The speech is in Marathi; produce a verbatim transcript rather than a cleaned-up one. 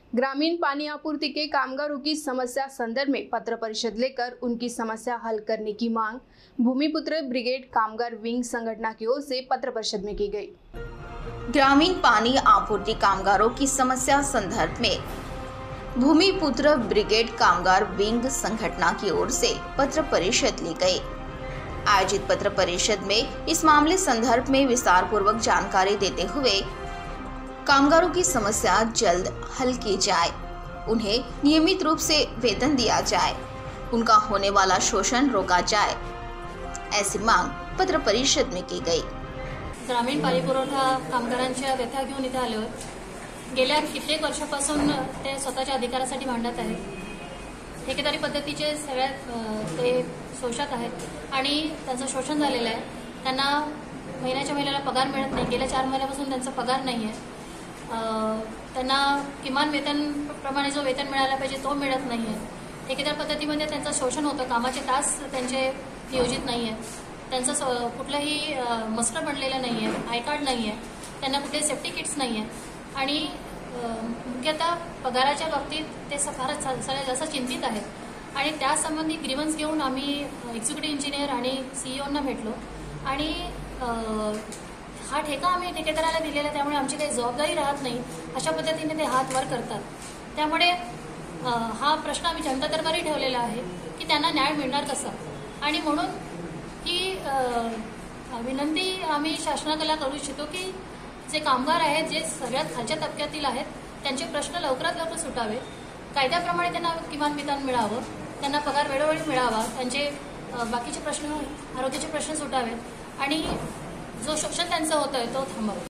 ग्रामीण पानी आपूर्ति के कामगारों की समस्या संदर्भ में पत्र परिषद लेकर उनकी समस्या हल करने की मांग भूमिपुत्र ब्रिगेड कामगार विंग संगठन की ओर से पत्र परिषद में की गई। ग्रामीण पानी आपूर्ति कामगारों की समस्या संदर्भ में भूमिपुत्र ब्रिगेड कामगार विंग संगठन की ओर से पत्र परिषद ली गई। आयोजित पत्र परिषद में इस मामले संदर्भ में विस्तार पूर्वक जानकारी देते हुए कामगारों की समस्या जल्द हल की जाए, उन्हें नियमित रूप से वेतन दिया जाए, उनका होने वाला शोषण रोका जाए, ऐसी मांग पत्र परिषद में की गई। ग्रामीण पाणी पुरवठा कामगारांच्या व्यथा घेऊन इथे आलो। गेल्या कित्येक वर्षापासून ते स्वतःच्या अधिकारासाठी भांडत आहेत। ठेकेदारी पद्धतीचे सगळ्यात ते शोषक आहेत आणि त्यांचं शोषण झालेलं आहे। त्यांना महिन्याच्या महिन्याला पगार मिळत नाही। गेल्या चार महिन्यापासून त्यांचा पगार नाही आहे। त्यांना किमान वेतन प्रमाणे जो वेतन मिळाला पाहिजे तो मिळत नाही आहे। ठेकेदार पद्धतीमध्ये त्यांचं शोषण होतं। कामाचे तास त्यांचे नियोजित नाही आहे। त्यांचं कुठलंही मस्टर बनलेलं नाही आहे, आय कार्ड नाही आहे, त्यांना कुठे सेफ्टी किट्स नाही आहे आणि मुख्यतः पगाराच्या बाबतीत ते फारच सगळ्यात जास्त चिंतित आहेत आणि त्यासंबंधी ग्रीवन्स घेऊन आम्ही एक्झिक्युटिव्ह इंजिनियर आणि सीईओंना भेटलो आणि हा ठेका आम्ही ठेकेदाराला दिलेला, त्यामुळे आमची काही जबाबदारी राहत नाही अशा पद्धतीने ते हात वर करतात। त्यामुळे हा प्रश्न आम्ही जनता दरबारी ठेवलेला आहे की त्यांना न्याय मिळणार कसा आणि म्हणून ही विनंती आम्ही शासनाला करू इच्छितो की जे कामगार आहेत, जे सगळ्यात खालच्या तबक्यातील आहेत, त्यांचे प्रश्न लवकरात लवकर सुटावे, कायद्याप्रमाणे त्यांना किमान वेतन मिळावं, त्यांना पगार वेळोवेळी मिळावा, त्यांचे बाकीचे प्रश्न, आरोग्याचे प्रश्न सुटावेत आणि जो शोषण त्यांचं होतंय तो थांबावा।